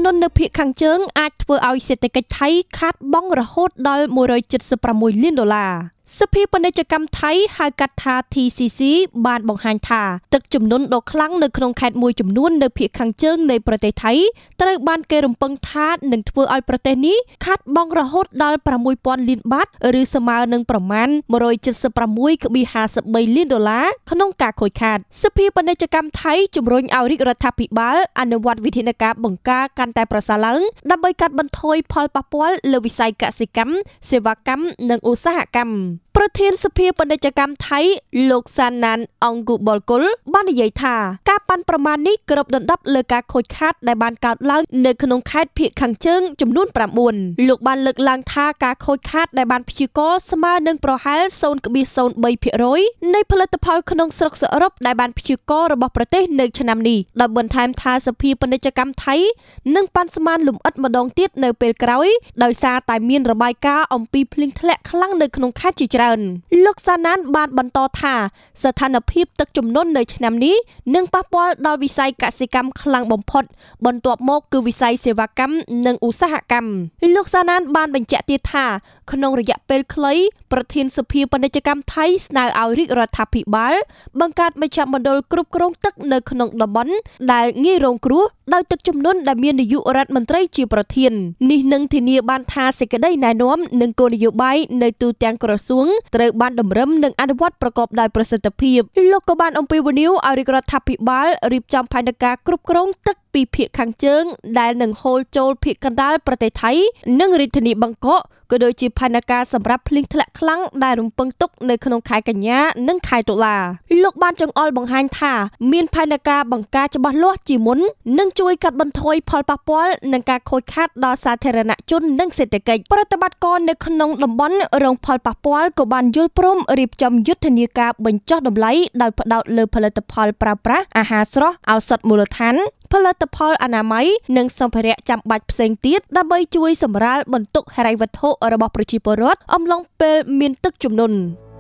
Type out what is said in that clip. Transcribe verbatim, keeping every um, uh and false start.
នុននៅភាគខាងជើងអាចធ្វើឲ្យសេដ្ឋកិច្ចថៃខាតបង់រហូតដល់មួយរយเจ็ดสิบหกលានដុល្លារសភាពាណិជ្ជកម្មថៃហៅកាត់ថា T C C បានបង្ហាញថាទឹកជំនន់ដ៏ខ្លាំងនៅក្នុងខេត្តមួយចំនួននៅភាគខាងជើងនៃប្រទេសថៃត្រូវបានគេរំពឹងថានឹងធ្វើឲ្យប្រទេសនេះខាតបង់រហូតដល់ប្រាំមួយពាន់លានបាតឬស្មើនឹងប្រមាណមួយរយเจ็ดสิบหก.ห้าสิบสามលានដុល្លារក្នុងការខូចខាតសភាពាណិជ្ជកម្មថៃជំរុញឲ្យរាជរដ្ឋាភិបាលអនុវត្តវិធានការបង្ការកាន់តែប្រសើរឡើងដើម្បីកាត់បន្ថយផលប៉ះពាល់លើវិស័យកសិកម្មសេវាកម្មនិងឧស្សាហកម្មប្រធានសភាពាណិជ្ជកម្មថៃលោកសាណានអង្គុបលគុលបាននិយាយថាការប៉ាន់ប្រមាណនេះគ្របដណ្ដប់លើការខូចខាតដែលបានកើតឡើងនៅក្នុងខេត្តភាគខាងជើងចំនួនប្រាំបួនលោកបានលើកឡើងថាការខូចខាតដែលបានព្យាករណ៍ស្មើនឹងប្រហែល ศูนย์จุดศูนย์สาม ភាគរយ នៃផលិតផលក្នុងស្រុកសរុបដែលបានព្យាករណ៍របស់ប្រទេសនៅឆ្នាំនេះដោយបន្ថែមថាសភាពាណិជ្ជកម្មថៃនឹងប៉ាន់ស្មានលំអិតម្ដងទៀតនៅពេលក្រោយដោយសារតែមានរបាយការណ៍អំពីភ្លៀងធ្លាក់ខ្លាំងនៅក្នុងខេត្តជាច្រើនលោកសាណានបានបន្តថាស្ថានភាពទឹកជំនន់នៅឆ្នាំនេះនឹងប៉ះពាល់ដល់វិស័យកសិកម្មខ្លាំងបំផុតបន្ទាប់មកគឺវិស័យសេវាកម្មនិងឧស្សាហកម្មលោកសាណានបានបញ្ជាក់ទៀតថាក្នុងរយៈពេលខ្លីប្រធានសភាពាណិជ្ជកម្មថៃស្នើឲ្យរាជរដ្ឋាភិបាលបង្កើតមជ្ឈមណ្ឌលគ្រប់គ្រងទឹកនៅក្នុងតំបន់ដែលងាយរងគ្រោះដោយទឹកជំនន់ដែលមាននាយករដ្ឋមន្ត្រីជាប្រធាននេះនឹងធានាបានថាសេចក្តីណែនាំនិងគោលនយោបាយនៅទូទាំងក្រសួងត្រូវបានតម្រឹមនិងអនុវត្តប្រកបដោយប្រសិទ្ធភាពលោកក៏បានអំពាវនាវឲ្យរាជរដ្ឋាភិបាលរៀបចំផែនការគ្រប់គ្រងទឹកពីភាគខាងជើងដែលនឹងហូរចូលភាគកណ្ដាលប្រទេសថៃនិងរាជធានីបាងកកក៏ដូចជាផែនការសម្រាប់ភ្លៀងធ្លាក់ខ្លាំងដែលរំពឹងទុកនៅក្នុងខែកញ្ញានិងខែតុលាលោកបានចង្អុលបង្ហាញថាមានផែនការបង្ការច្បាស់លាស់ជាមុននឹងជួយកាត់បន្ថយផលប៉ះពាល់និងការខូចខាតដល់សាធារណជននិងសេដ្ឋកិច្ចប្រតិបត្តិការនៅក្នុងតំបន់រងផលប៉ះពាល់ក៏បានយល់ព្រមរៀបចំយុទ្ធនាការបញ្ចុះតម្លៃដោយផ្ដោតលើផលិតផលប្រើប្រាស់អាហារស្រស់ឱសថមូលដ្ឋានផលិតផលអនាម័យនិងសម្ភារៈចាំបាច់ផ្សេងទៀតដើម្បីជួយសម្រាលបន្ទុកហិរញ្ញវត្ថុរបស់ប្រជាពលរដ្ឋអំឡុងពេលមានទឹកជំនន់